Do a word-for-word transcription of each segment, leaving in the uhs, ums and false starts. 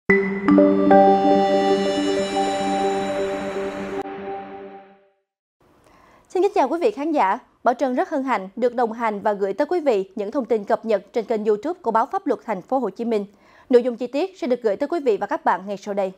Xin kính chào quý vị khán giả. Bảo Trân rất hân hạnh được đồng hành và gửi tới quý vị những thông tin cập nhật trên kênh YouTube của báo Pháp luật Thành phố Hồ Chí Minh. Nội dung chi tiết sẽ được gửi tới quý vị và các bạn ngay sau đây.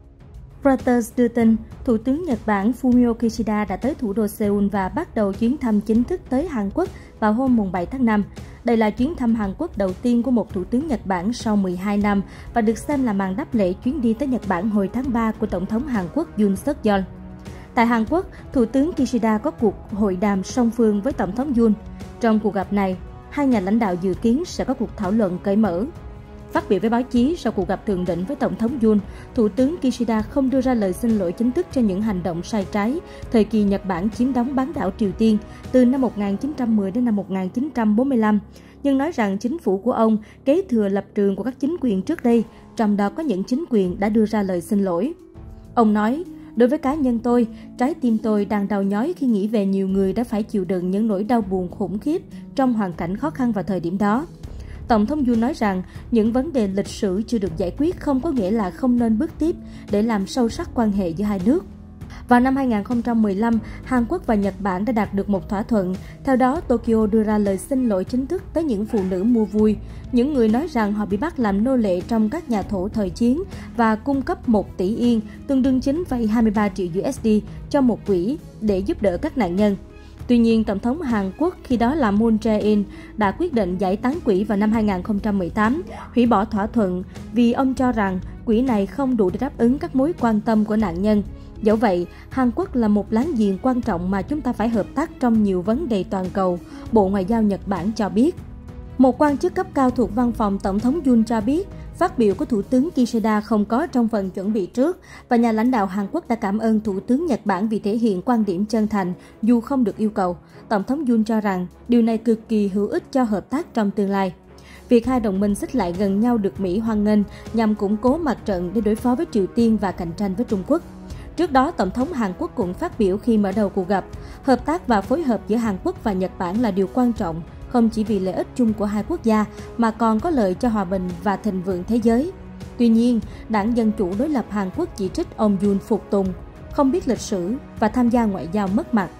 Reuters đưa tin, Thủ tướng Nhật Bản Fumio Kishida đã tới thủ đô Seoul và bắt đầu chuyến thăm chính thức tới Hàn Quốc vào hôm bảy tháng năm. Đây là chuyến thăm Hàn Quốc đầu tiên của một thủ tướng Nhật Bản sau mười hai năm và được xem là màn đáp lễ chuyến đi tới Nhật Bản hồi tháng ba của Tổng thống Hàn Quốc Yoon suk yeol. Tại Hàn Quốc, Thủ tướng Kishida có cuộc hội đàm song phương với Tổng thống Yoon. Trong cuộc gặp này, hai nhà lãnh đạo dự kiến sẽ có cuộc thảo luận cởi mở. Phát biểu với báo chí sau cuộc gặp thượng đỉnh với Tổng thống Yoon, Thủ tướng Kishida không đưa ra lời xin lỗi chính thức cho những hành động sai trái thời kỳ Nhật Bản chiếm đóng bán đảo Triều Tiên từ năm một nghìn chín trăm mười đến năm một nghìn chín trăm bốn mươi lăm, nhưng nói rằng chính phủ của ông kế thừa lập trường của các chính quyền trước đây, trong đó có những chính quyền đã đưa ra lời xin lỗi. Ông nói, đối với cá nhân tôi, trái tim tôi đang đau nhói khi nghĩ về nhiều người đã phải chịu đựng những nỗi đau buồn khủng khiếp trong hoàn cảnh khó khăn vào thời điểm đó. Tổng thống Yoon nói rằng những vấn đề lịch sử chưa được giải quyết không có nghĩa là không nên bước tiếp để làm sâu sắc quan hệ giữa hai nước. Vào năm hai nghìn không trăm mười lăm, Hàn Quốc và Nhật Bản đã đạt được một thỏa thuận. Theo đó, Tokyo đưa ra lời xin lỗi chính thức tới những phụ nữ mua vui, những người nói rằng họ bị bắt làm nô lệ trong các nhà thổ thời chiến và cung cấp một tỷ yên, tương đương chín phẩy hai mươi ba triệu đô la cho một quỹ để giúp đỡ các nạn nhân. Tuy nhiên, Tổng thống Hàn Quốc khi đó là Moon Jae-in đã quyết định giải tán quỹ vào năm hai nghìn không trăm mười tám, hủy bỏ thỏa thuận vì ông cho rằng quỹ này không đủ để đáp ứng các mối quan tâm của nạn nhân. Dẫu vậy, Hàn Quốc là một láng giềng quan trọng mà chúng ta phải hợp tác trong nhiều vấn đề toàn cầu, Bộ Ngoại giao Nhật Bản cho biết. Một quan chức cấp cao thuộc văn phòng Tổng thống Yoon cho biết, phát biểu của Thủ tướng Kishida không có trong phần chuẩn bị trước và nhà lãnh đạo Hàn Quốc đã cảm ơn Thủ tướng Nhật Bản vì thể hiện quan điểm chân thành dù không được yêu cầu. Tổng thống Yoon cho rằng điều này cực kỳ hữu ích cho hợp tác trong tương lai. Việc hai đồng minh xích lại gần nhau được Mỹ hoan nghênh nhằm củng cố mặt trận để đối phó với Triều Tiên và cạnh tranh với Trung Quốc. Trước đó, Tổng thống Hàn Quốc cũng phát biểu khi mở đầu cuộc gặp, hợp tác và phối hợp giữa Hàn Quốc và Nhật Bản là điều quan trọng, không chỉ vì lợi ích chung của hai quốc gia mà còn có lợi cho hòa bình và thịnh vượng thế giới. Tuy nhiên, Đảng Dân Chủ đối lập Hàn Quốc chỉ trích ông Yoon phục tùng, không biết lịch sử và tham gia ngoại giao mất mặt.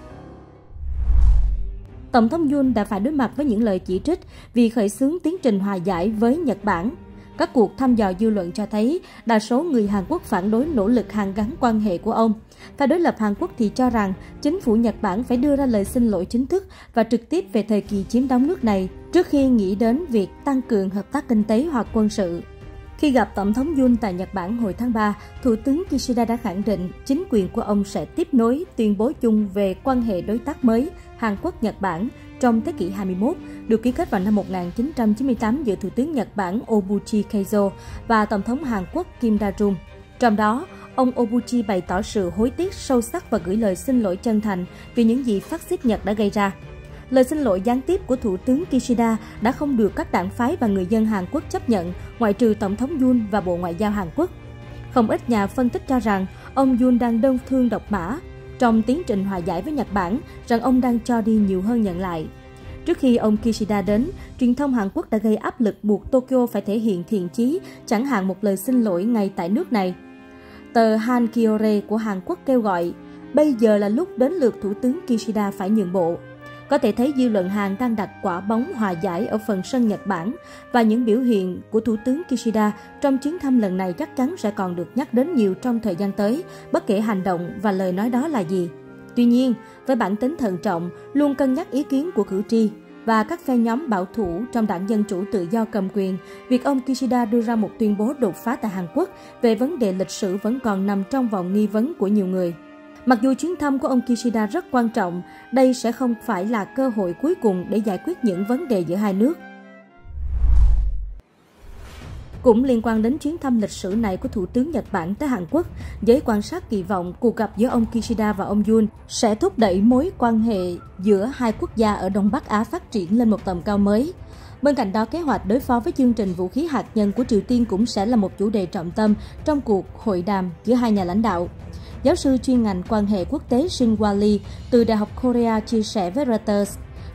Tổng thống Yoon đã phải đối mặt với những lời chỉ trích vì khởi xướng tiến trình hòa giải với Nhật Bản. Các cuộc thăm dò dư luận cho thấy đa số người Hàn Quốc phản đối nỗ lực hàn gắn quan hệ của ông. Phe đối lập Hàn Quốc thì cho rằng chính phủ Nhật Bản phải đưa ra lời xin lỗi chính thức và trực tiếp về thời kỳ chiếm đóng nước này trước khi nghĩ đến việc tăng cường hợp tác kinh tế hoặc quân sự. Khi gặp Tổng thống Yoon tại Nhật Bản hồi tháng ba, Thủ tướng Kishida đã khẳng định chính quyền của ông sẽ tiếp nối tuyên bố chung về quan hệ đối tác mới Hàn Quốc-Nhật Bản trong thế kỷ hai mươi mốt, được ký kết vào năm một nghìn chín trăm chín mươi tám giữa Thủ tướng Nhật Bản Obuchi Keizo và Tổng thống Hàn Quốc Kim Da-jung. Trong đó, ông Obuchi bày tỏ sự hối tiếc sâu sắc và gửi lời xin lỗi chân thành vì những gì phát xít Nhật đã gây ra. Lời xin lỗi gián tiếp của Thủ tướng Kishida đã không được các đảng phái và người dân Hàn Quốc chấp nhận, ngoại trừ Tổng thống Yoon và Bộ Ngoại giao Hàn Quốc. Không ít nhà phân tích cho rằng ông Yoon đang đơn thương độc mã trong tiến trình hòa giải với Nhật Bản, rằng ông đang cho đi nhiều hơn nhận lại. Trước khi ông Kishida đến, truyền thông Hàn Quốc đã gây áp lực buộc Tokyo phải thể hiện thiện chí, chẳng hạn một lời xin lỗi ngay tại nước này. Tờ Hankyoreh của Hàn Quốc kêu gọi, bây giờ là lúc đến lượt Thủ tướng Kishida phải nhượng bộ. Có thể thấy dư luận Hàn đang đặt quả bóng hòa giải ở phần sân Nhật Bản và những biểu hiện của Thủ tướng Kishida trong chuyến thăm lần này chắc chắn sẽ còn được nhắc đến nhiều trong thời gian tới, bất kể hành động và lời nói đó là gì. Tuy nhiên, với bản tính thận trọng, luôn cân nhắc ý kiến của cử tri và các phe nhóm bảo thủ trong Đảng Dân Chủ Tự do cầm quyền, việc ông Kishida đưa ra một tuyên bố đột phá tại Hàn Quốc về vấn đề lịch sử vẫn còn nằm trong vòng nghi vấn của nhiều người. Mặc dù chuyến thăm của ông Kishida rất quan trọng, đây sẽ không phải là cơ hội cuối cùng để giải quyết những vấn đề giữa hai nước. Cũng liên quan đến chuyến thăm lịch sử này của Thủ tướng Nhật Bản tới Hàn Quốc, giới quan sát kỳ vọng cuộc gặp giữa ông Kishida và ông Yoon sẽ thúc đẩy mối quan hệ giữa hai quốc gia ở Đông Bắc Á phát triển lên một tầm cao mới. Bên cạnh đó, kế hoạch đối phó với chương trình vũ khí hạt nhân của Triều Tiên cũng sẽ là một chủ đề trọng tâm trong cuộc hội đàm giữa hai nhà lãnh đạo. Giáo sư chuyên ngành quan hệ quốc tế Shin Wa Lee từ Đại học Korea chia sẻ với Reuters,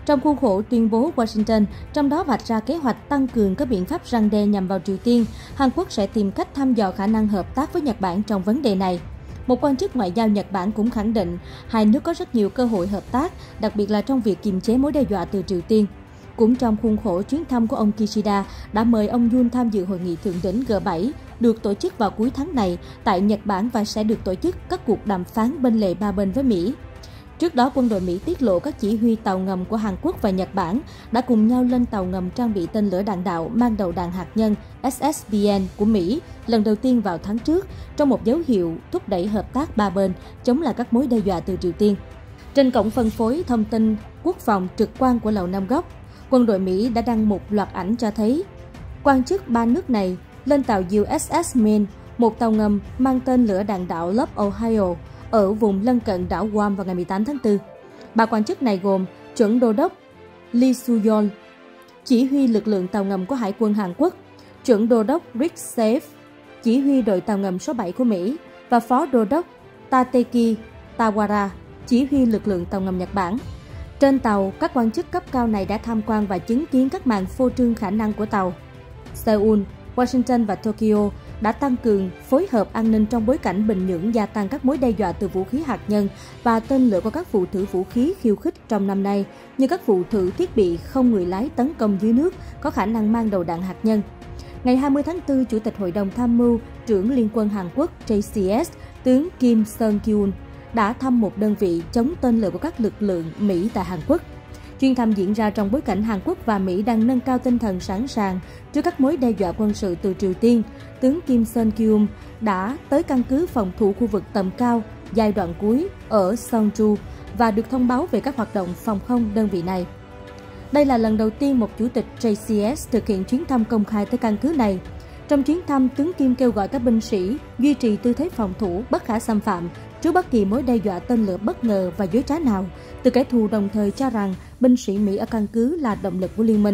Trong khuôn khổ tuyên bố Washington, trong đó vạch ra kế hoạch tăng cường các biện pháp răn đe nhằm vào Triều Tiên, Hàn Quốc sẽ tìm cách thăm dò khả năng hợp tác với Nhật Bản trong vấn đề này. Một quan chức ngoại giao Nhật Bản cũng khẳng định hai nước có rất nhiều cơ hội hợp tác, đặc biệt là trong việc kiềm chế mối đe dọa từ Triều Tiên. Cũng trong khuôn khổ chuyến thăm của ông Kishida đã mời ông Yoon tham dự hội nghị thượng đỉnh G bảy được tổ chức vào cuối tháng này tại Nhật Bản và sẽ được tổ chức các cuộc đàm phán bên lề ba bên với Mỹ. Trước đó, quân đội Mỹ tiết lộ các chỉ huy tàu ngầm của Hàn Quốc và Nhật Bản đã cùng nhau lên tàu ngầm trang bị tên lửa đạn đạo mang đầu đạn hạt nhân S S B N của Mỹ lần đầu tiên vào tháng trước, trong một dấu hiệu thúc đẩy hợp tác ba bên chống lại các mối đe dọa từ Triều Tiên. Trên cổng phân phối thông tin quốc phòng trực quan của Lầu Năm Góc, quân đội Mỹ đã đăng một loạt ảnh cho thấy quan chức ba nước này lên tàu U S S Maine, một tàu ngầm mang tên lửa đạn đạo lớp Ohio, ở vùng lân cận đảo Guam vào ngày mười tám tháng tư. Ba quan chức này gồm chuẩn đô đốc Lee Soo-yeol, chỉ huy lực lượng tàu ngầm của Hải quân Hàn Quốc, chuẩn đô đốc Rick Safe, chỉ huy đội tàu ngầm số bảy của Mỹ, và phó đô đốc Tateki Tawara, chỉ huy lực lượng tàu ngầm Nhật Bản. Trên tàu, các quan chức cấp cao này đã tham quan và chứng kiến các màn phô trương khả năng của tàu. Seoul, Washington và Tokyo đã tăng cường phối hợp an ninh trong bối cảnh Bình Nhưỡng gia tăng các mối đe dọa từ vũ khí hạt nhân và tên lửa của các vụ thử vũ khí khiêu khích trong năm nay, như các vụ thử thiết bị không người lái tấn công dưới nước có khả năng mang đầu đạn hạt nhân. Ngày hai mươi tháng tư, Chủ tịch Hội đồng Tham mưu trưởng Liên quân Hàn Quốc J C S, tướng Kim Seung-kyun, đã thăm một đơn vị chống tên lửa của các lực lượng Mỹ tại Hàn Quốc. Chuyến thăm diễn ra trong bối cảnh Hàn Quốc và Mỹ đang nâng cao tinh thần sẵn sàng trước các mối đe dọa quân sự từ Triều Tiên. Tướng Kim Seung-kyun đã tới căn cứ phòng thủ khu vực tầm cao giai đoạn cuối ở Seongju và được thông báo về các hoạt động phòng không đơn vị này. Đây là lần đầu tiên một chủ tịch J C S thực hiện chuyến thăm công khai tới căn cứ này. Trong chuyến thăm, tướng Kim kêu gọi các binh sĩ duy trì tư thế phòng thủ bất khả xâm phạm trước bất kỳ mối đe dọa tên lửa bất ngờ và dối trá nào từ kẻ thù, đồng thời cho rằng binh sĩ Mỹ ở căn cứ là động lực của liên minh.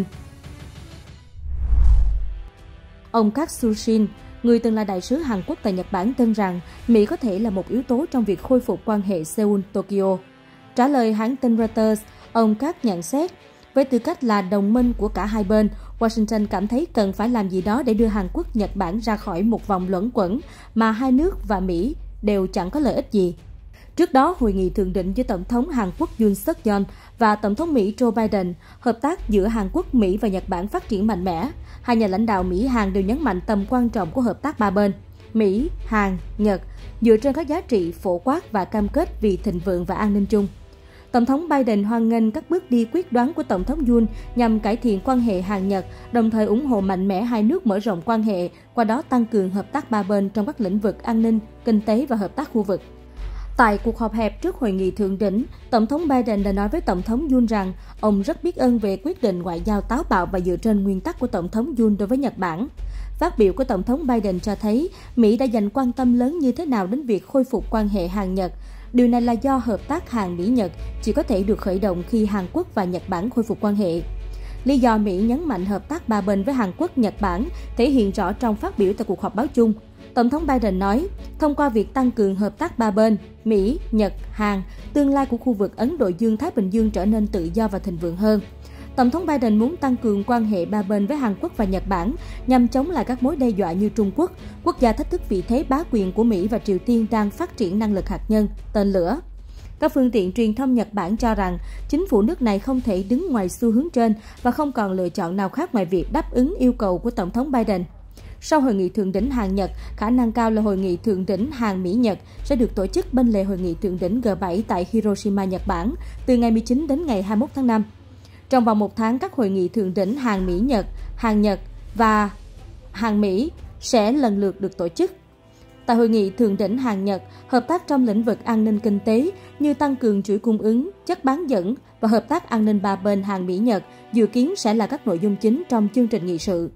Ông Park Soo-shin, người từng là đại sứ Hàn Quốc tại Nhật Bản, tin rằng Mỹ có thể là một yếu tố trong việc khôi phục quan hệ Seoul-Tokyo. Trả lời hãng tin Reuters, ông Park nhận xét, với tư cách là đồng minh của cả hai bên, Washington cảm thấy cần phải làm gì đó để đưa Hàn Quốc, Nhật Bản ra khỏi một vòng luẩn quẩn mà hai nước và Mỹ đều chẳng có lợi ích gì. Trước đó, hội nghị thượng đỉnh giữa Tổng thống Hàn Quốc Yoon suk yeol và Tổng thống Mỹ Joe Biden, hợp tác giữa Hàn Quốc, Mỹ và Nhật Bản phát triển mạnh mẽ. Hai nhà lãnh đạo Mỹ-Hàn đều nhấn mạnh tầm quan trọng của hợp tác ba bên. Mỹ, Hàn, Nhật dựa trên các giá trị phổ quát và cam kết vì thịnh vượng và an ninh chung. Tổng thống Biden hoan nghênh các bước đi quyết đoán của Tổng thống Yoon nhằm cải thiện quan hệ Hàn-Nhật, đồng thời ủng hộ mạnh mẽ hai nước mở rộng quan hệ, qua đó tăng cường hợp tác ba bên trong các lĩnh vực an ninh, kinh tế và hợp tác khu vực. Tại cuộc họp hẹp trước hội nghị thượng đỉnh, Tổng thống Biden đã nói với Tổng thống Yoon rằng ông rất biết ơn về quyết định ngoại giao táo bạo và dựa trên nguyên tắc của Tổng thống Yoon đối với Nhật Bản. Phát biểu của Tổng thống Biden cho thấy Mỹ đã dành quan tâm lớn như thế nào đến việc khôi phục quan hệ Hàn-Nhật. Điều này là do hợp tác Hàn-Mỹ-Nhật chỉ có thể được khởi động khi Hàn Quốc và Nhật Bản khôi phục quan hệ. Lý do Mỹ nhấn mạnh hợp tác ba bên với Hàn Quốc, Nhật Bản thể hiện rõ trong phát biểu tại cuộc họp báo chung. Tổng thống Biden nói, thông qua việc tăng cường hợp tác ba bên, Mỹ, Nhật, Hàn, tương lai của khu vực Ấn Độ Dương-Thái Bình Dương trở nên tự do và thịnh vượng hơn. Tổng thống Biden muốn tăng cường quan hệ ba bên với Hàn Quốc và Nhật Bản nhằm chống lại các mối đe dọa như Trung Quốc, quốc gia thách thức vị thế bá quyền của Mỹ và Triều Tiên đang phát triển năng lực hạt nhân, tên lửa. Các phương tiện truyền thông Nhật Bản cho rằng chính phủ nước này không thể đứng ngoài xu hướng trên và không còn lựa chọn nào khác ngoài việc đáp ứng yêu cầu của Tổng thống Biden. Sau hội nghị thượng đỉnh Hàn-Nhật, khả năng cao là hội nghị thượng đỉnh Hàn-Mỹ-Nhật sẽ được tổ chức bên lề hội nghị thượng đỉnh G bảy tại Hiroshima, Nhật Bản từ ngày mười chín đến ngày hai mươi mốt tháng năm. Trong vòng một tháng, các hội nghị thượng đỉnh Hàn-Mỹ-Nhật, Hàn-Nhật và Hàn-Mỹ sẽ lần lượt được tổ chức. Tại hội nghị thượng đỉnh Hàn-Nhật, hợp tác trong lĩnh vực an ninh kinh tế như tăng cường chuỗi cung ứng, chất bán dẫn và hợp tác an ninh ba bên Hàn-Mỹ-Nhật dự kiến sẽ là các nội dung chính trong chương trình nghị sự.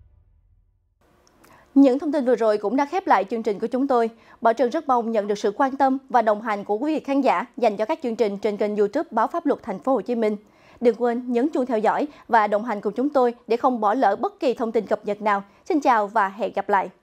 Những thông tin vừa rồi cũng đã khép lại chương trình của chúng tôi. Bảo Trân rất mong nhận được sự quan tâm và đồng hành của quý vị khán giả dành cho các chương trình trên kênh YouTube Báo Pháp Luật Thành phố Hồ Chí Minh. Đừng quên nhấn chuông theo dõi và đồng hành cùng chúng tôi để không bỏ lỡ bất kỳ thông tin cập nhật nào. Xin chào và hẹn gặp lại!